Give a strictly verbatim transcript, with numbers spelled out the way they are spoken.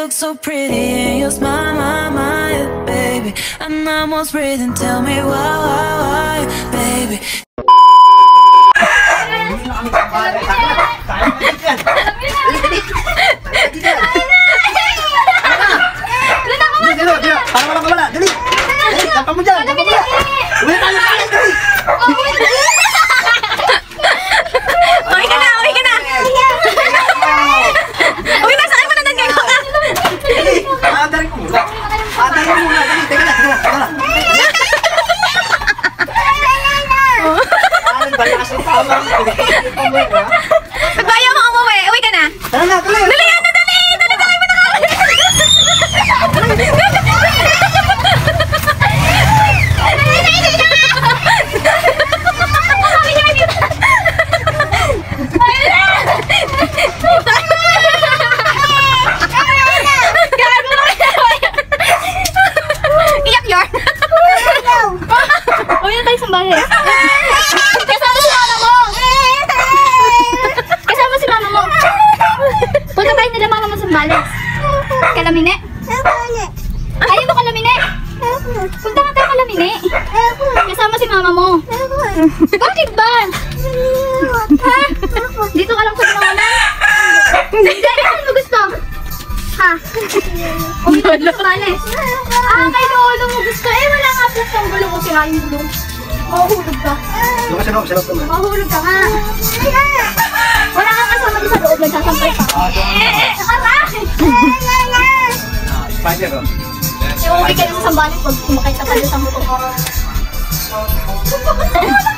look so pretty and your smile, my, my, baby. I'm almost breathing, tell me why, why, why, baby. Bayo mo umuwi, uwi ka na. Tara na, dali. Dali, ano, dali, dali, dali mo na. Iyak yun. Uwi na tayo sa bahay. Kasama si mama mo. Kasama si mama mo. Punta tayo nila mama mo sa bahay. Kalamine. Ayaw mo kalamine. Punta nga tayo kalamine. Kasama si mama mo. Bakit ba? Ha? Dito ka lang sa pinawalan? Hindi, ano mo gusto? Ha? Uwi na sa bahay. Ah, kay lolo mo gusto. Eh, wala nga plus ang gulo ko. Sira yung gulo. Mahuhulog ka. Doon ka sa loob, sa loob naman. Mahuhulog ka nga. Wala kang kasama doon sa loob. Nagsasampay pa. Aray! Spider, oh. Iuwi ka na sa sambalit pag kumakita ka doon sa motor.